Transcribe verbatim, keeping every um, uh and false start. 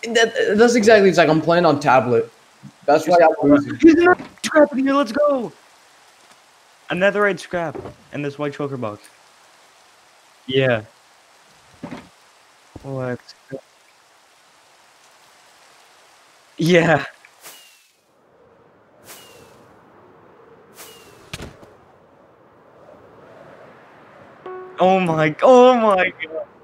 That, that's exactly. It's like I'm playing on tablet. That's why I'm losing. He's another scrap in here. Let's go. Another red scrap in this white choker box. Yeah. Let's go. Yeah. Oh my. Oh my god.